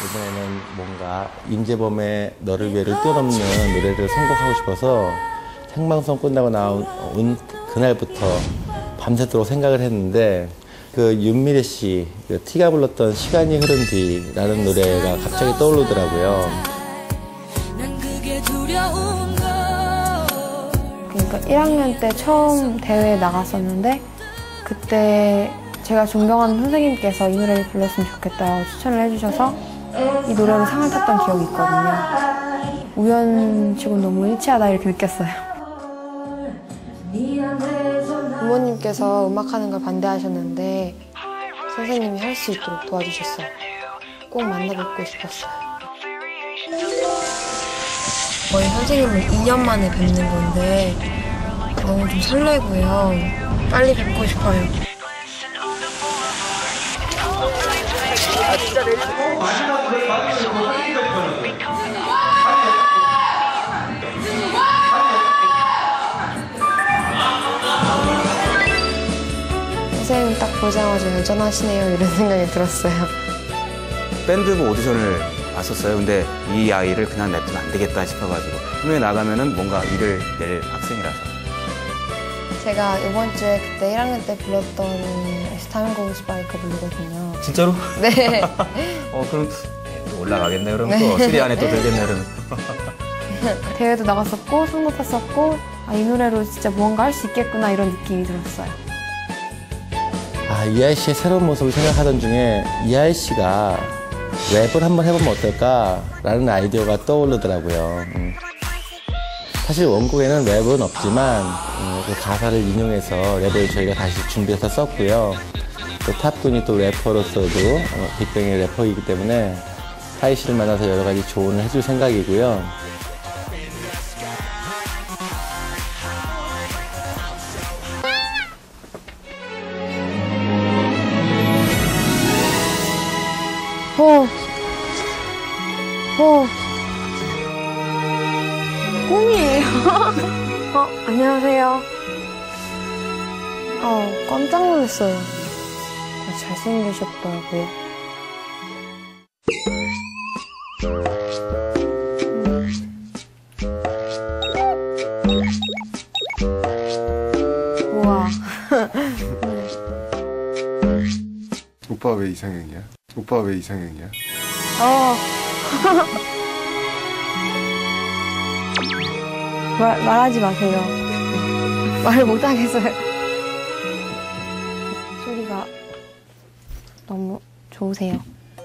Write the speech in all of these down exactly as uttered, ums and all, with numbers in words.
이번에는 뭔가 임재범의 너를 위해를 뛰어넘는 노래를 선곡하고 싶어서 생방송 끝나고 나온 그날부터 밤새도록 생각을 했는데 그 윤미래 씨, 그 티가 불렀던 시간이 흐른 뒤라는 노래가 갑자기 떠오르더라고요. 그러니까 일 학년 때 처음 대회에 나갔었는데 그때 제가 존경하는 선생님께서 이 노래를 불렀으면 좋겠다고 추천을 해주셔서 이 노래로 상을 탔던 기억이 있거든요. 우연치고 너무 일치하다 이렇게 느꼈어요. 부모님께서 음악하는 걸 반대하셨는데 선생님이 할 수 있도록 도와주셨어요. 꼭 만나뵙고 싶었어요. 저희 선생님을 이 년 만에 뵙는 건데 너무 좀 설레고요. 빨리 뵙고 싶어요. 아, 진짜 내리고. 선생님 딱 보자마자 여전하시네요 이런 생각이 들었어요. 밴드부 오디션을 봤었어요. 근데 이 아이를 그냥 냅두면 안 되겠다 싶어가지고 분명히 나가면은 뭔가 일을 낼 학생이라서. 제가 이번 주에 그때 일 학년 때 불렀던 As Time Goes By 그 부르거든요. 진짜로? 네. 어 그럼 또 올라가겠네 그러면 또 시리 안에 또 들겠네 그러면. 대회도 나갔었고 상도 탔었고 아, 이 노래로 진짜 무언가 할 수 있겠구나 이런 느낌이 들었어요. 아, 이하이 씨의 새로운 모습을 생각하던 중에 이하이 씨가 랩을 한번 해보면 어떨까라는 아이디어가 떠오르더라고요. 음. 사실 원곡에는 랩은 없지만 음, 그 가사를 인용해서 랩을 저희가 다시 준비해서 썼고요. 또 탑군이 또 래퍼로서도 어, 빅뱅의 래퍼이기 때문에 하이 씨를 만나서 여러 가지 조언을 해줄 생각이고요. 호, 호, 꿈이에요. 어, 안녕하세요. 어, 깜짝 놀랐어요. 잘생기셨더라고요. 우와. 오빠 왜 이상형이야? 오빠 왜 이상형이야? 어. 말, 말하지 마세요. 말을 못하겠어요. 소리가 너무 좋으세요.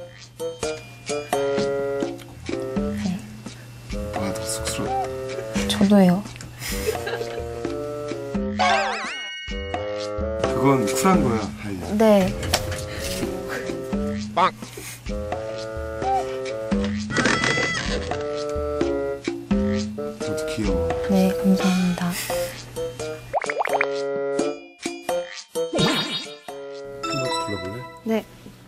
네. 오빠가 더 쑥스러워. 저도요. 그건 쿨한 거야, 하이야. 네. 빵! 너도 귀여워. 네, 감사합니다. 한번 불러볼래? 네.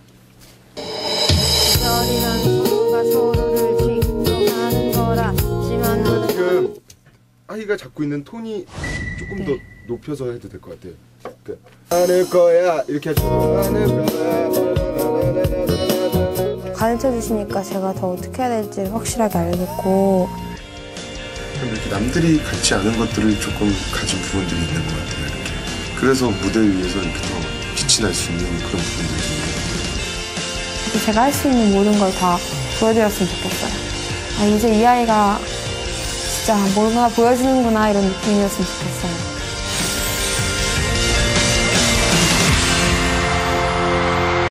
지금 하이가 잡고 있는 톤이 조금 네. 더 높여서 해도 될 것 같아요. 그러니까 안을 거야 이렇게 하시고 안을 거야. 가르쳐 주시니까 제가 더 어떻게 해야 될지 확실하게 알겠고 이렇게 남들이 갖지 않은 것들을 조금 가진 부분들이 있는 것 같아요. 이렇게. 그래서 무대 위에서 이렇게 더 빛이 날 수 있는 그런 부분들이 있는 것 같아요. 제가 할 수 있는 모든 걸 다 보여드렸으면 좋겠어요. 아, 이제 이 아이가 진짜 뭔가 보여주는구나 이런 느낌이었으면 좋겠어요.